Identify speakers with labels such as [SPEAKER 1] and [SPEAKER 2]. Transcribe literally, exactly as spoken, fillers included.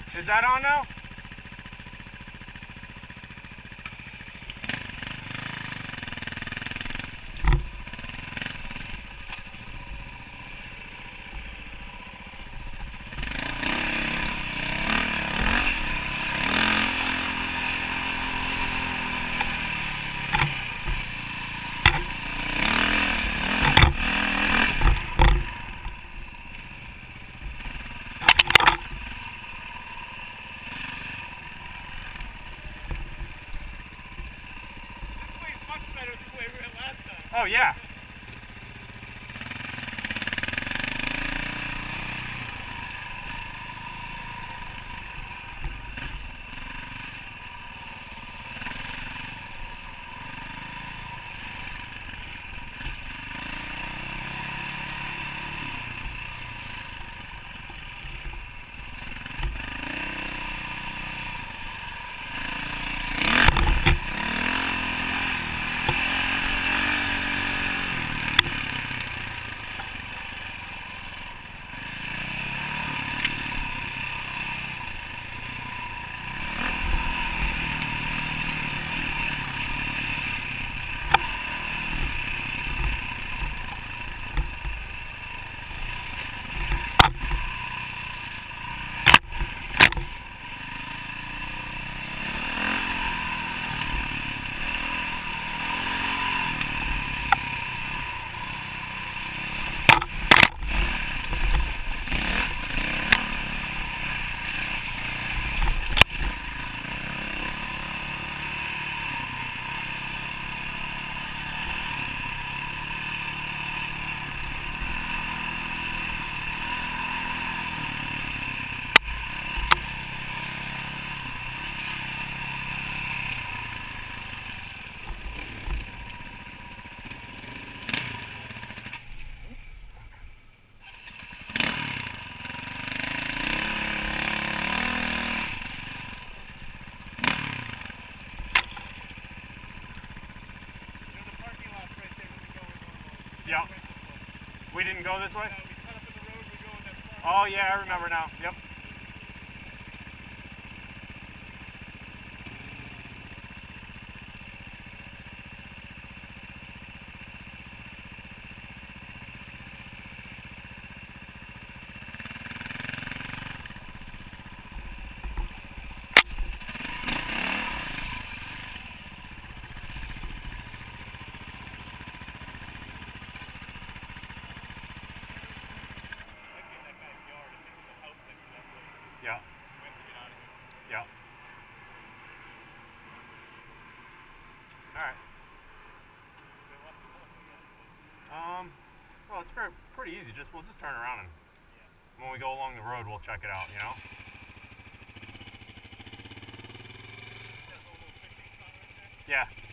[SPEAKER 1] Is that on now? Oh, yeah. Yeah. We didn't go this way?
[SPEAKER 2] No, we cut up in the road, we go in that
[SPEAKER 1] Oh, yeah, I remember now. Yep. Yeah. Yeah. Alright. Um, well, it's very, pretty easy. Just We'll just turn around and when we go along the road, we'll check it out, you know? Yeah.